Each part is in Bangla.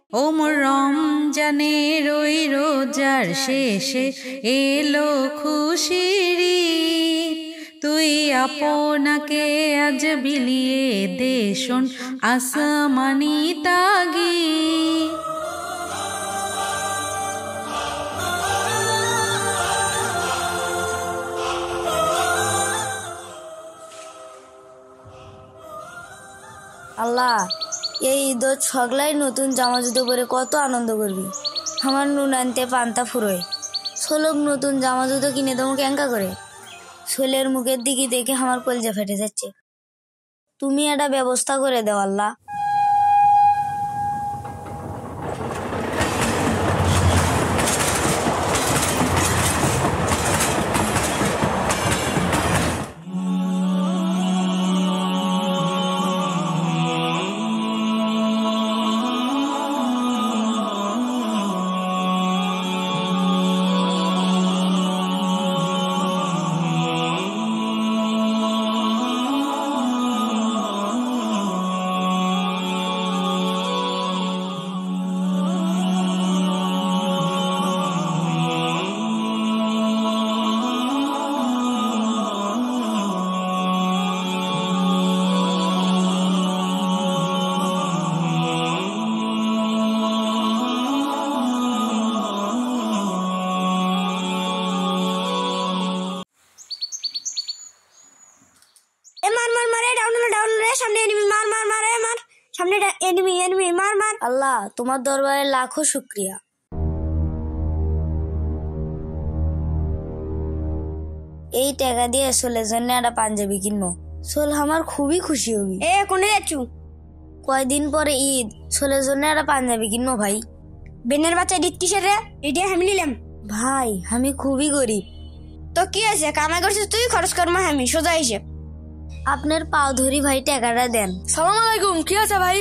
ওমর রমজানের ওই রোজার শেষে এলো খুশির ঈদ। তুই আপনাকে আজ বিলিয়ে দে শোন আসমানি তাগিদ। আল্লাহ, এই ঈদত সগলাই নতুন জামা জুতো পরে কত আনন্দ করবি। আমার নুন আনতে পান্তা ফুরোয়, ছোলক নতুন জামা জুতো কিনে দেবো ক্যাঙ্কা করে। ছোলের মুখের দিকে দেখে আমার কলজা ফেটে যাচ্ছে। তুমি একটা ব্যবস্থা করে দাও আল্লাহ। আল্লাহ, তোমার দরবারে লাখো শুকরিয়া। এই টাকা দিয়ে সোলের জন্য একটা পাঞ্জাবি কিনবো। সোল আমার খুবই খুশি হবি। কোনে যাচ্ছ? কয়দিন পরে ঈদ, সোলের জন্য একটা পাঞ্জাবি কিনবো ভাই। বেনের বাচ্চা ঈদ কিসের রে? এটা আমি নিলাম। ভাই, আমি খুবই গরিব। তো কি আছে, কামাই করছিস তুই, খরচ করবো আমি, সোজা হিসেব। আপনার পাও ধরি ভাই, টাকাটা দেন। সালাম আলাইকুম। কি আছে ভাই?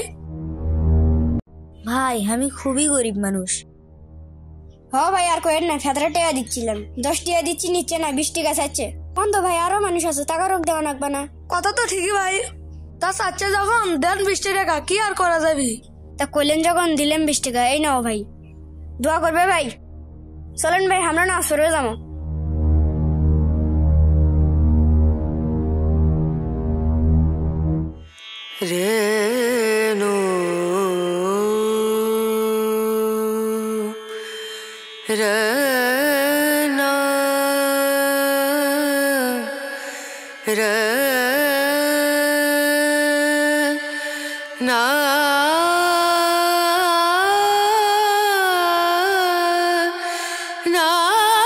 ভাই, আমি খুবই গরিব মানুষ। ভাই আর কয়েন না, 17 টাকা দিচ্ছিলাম, 10 টাকা দিচ্ছি, নিচ্ছে না, 20 টাকা চাচ্ছে। বন্ধ ভাই, আরো মানুষ আছে, টাকা রোগ দেওয়া লাগবে না। কথা তো ঠিকই ভাই, তা চাচ্ছে যখন দেন 20 টাকা, কি আর করা যাবে। তা কইলেন যখন দিলেন 20 টাকা, এই নাও ভাই, দোয়া করবে ভাই। চলেন ভাই, আমরা না সরে যাবো। রেনো রেনা রেনা না।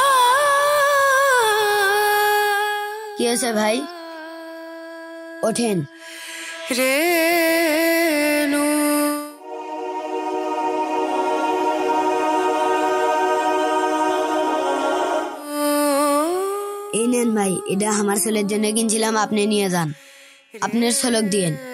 কি আছে ভাই? ওঠেন। রেনু এই নেন ভাই, এটা আমার ছেলের জন্য কিনছিলাম, আপনি নিয়ে যান, আপনার ছোলক দিয়েন।